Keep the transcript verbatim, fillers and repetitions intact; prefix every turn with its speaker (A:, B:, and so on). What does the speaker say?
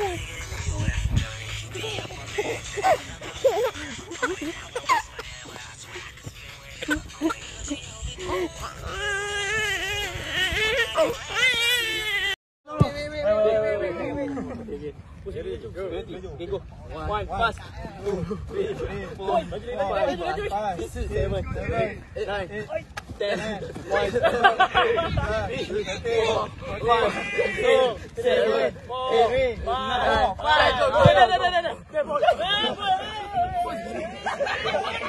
A: One, pass. Two, three, four, five, six, seven, eight, nine, ten, one, two, three, four, one, two, seven, eight, nine, five.